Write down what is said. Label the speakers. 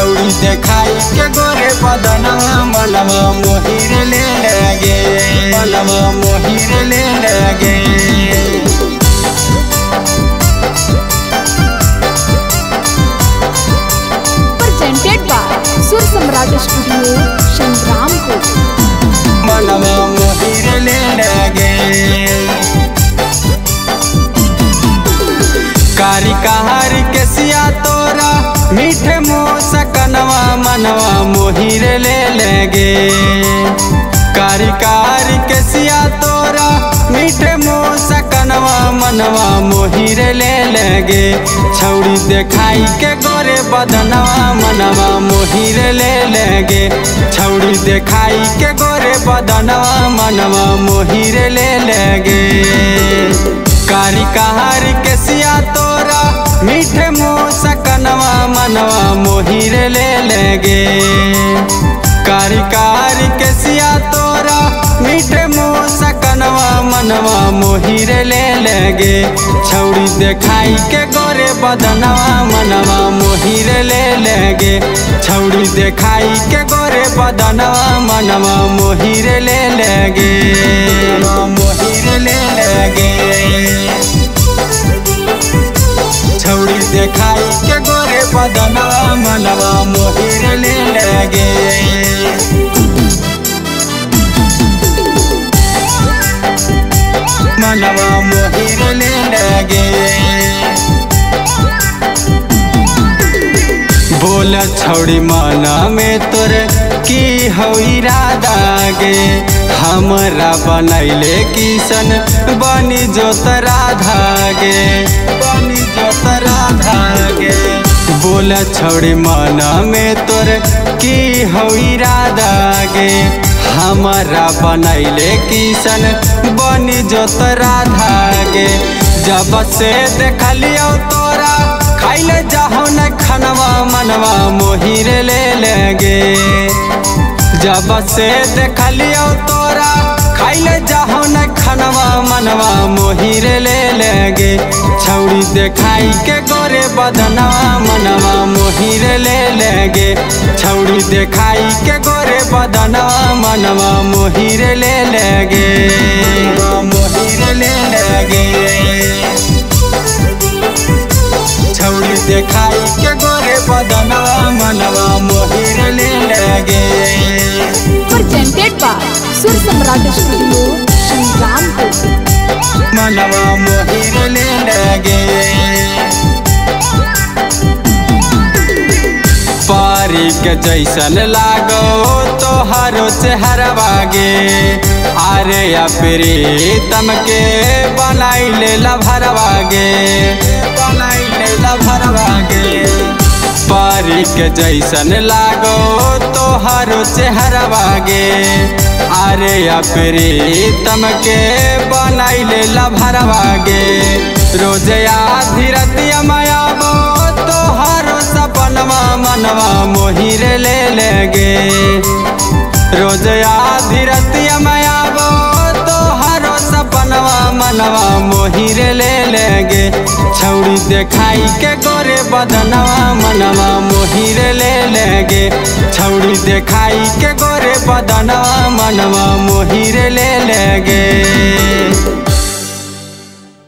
Speaker 1: छौड़ी देखाई के गोरे बदनवा मनवा मोहिर ले लगे, मनवा मोहिर ले लगे।
Speaker 2: Presented by सुर सम्राट स्टूडियो संग्रामपुर।
Speaker 1: मनवा मोहिर ले लगे। कारी कहार के सिया तोरा मीठे मोसकनवा मनवा मोहिर ले लगे। कारी कारी के सिया तोरा मीठे मोसकनवा मनवा मोहिर ले लगे। छौड़ी देखाई के गोरे बदनवा मनवा मोहिर ले लगे। छौड़ी देखाई के गोरे बदनवा मनवा मोहिर ले लगे। कारी कहार के सिया तोरा मीठे मोसकनवा मनवा मोहिर ले लगे। कारी कारी के सिया तोरा मीठे मोसकनवा मनवा मोहिर ले लगे। छौड़ी देखाई के गोरे बदनवा मनवा मोहिर ले लगे। छौड़ी देखाई के गोरे बदनवा मनवा मोहिर ले लगे, मोहिर ले लगे। छौड़ी देखाई के गोरे बदनवा मनवा मोहिर ले लगे। मनवा मोहिर ले लगे। बोल छौड़ी मना में तोर की हो इरादा गे। हमरा बनैले किसन बनी जोत राधा गे, बनी जोत राधा गे। बोल छौड़ी मना में तोर की हो इरादा गे। हमरा बनैले किसन बनी जोत राधा गे। जब से देखलियो तोरा खाइले जाहो न खनवा मनवा मोहिर ले लगे। जब से देखलियो तोरा खाइले जाहो न खनवा मनवा मोहिर ले लगे। छौड़ी देखाई के गोरे बदनवा मनवा मोहिर ले लगे। छौड़ी देखाई के गोरे बदनवा मनवा मोहिर ले लगे, मोहिर ले लगे। छौड़ी देखाई के गोरे बदनवा मनवा मोहिर ले लगे।
Speaker 2: Presented by सुर सम्राट स्टूडियो संग्रामपुर।
Speaker 1: मनवा मोहिर ले लगे। पारी के जैसन लागो तोहारो चेहरवा गे। आरे या प्रीतम के बनाई ले लभरवा गे, बनाई ले लभरवा गे। पारी के जैसन लागो तोहारो चेहरवा गे। आरे या प्रीतम के बनाई ले लभरवा गे। रोज आधी रतिया मायाबो तोहारो सपनवा मनवा मोहिर ले लगे। रोज आधी रतिया मायाबो तोहारो सपनवा मनवा मोहिर ले लगे। छौड़ी देखाई के गोरे बदनवा मनवा मोहिर ले लगे। छौड़ी देखाई के गोरे बदनवा मनवा मोहिर ले लगे।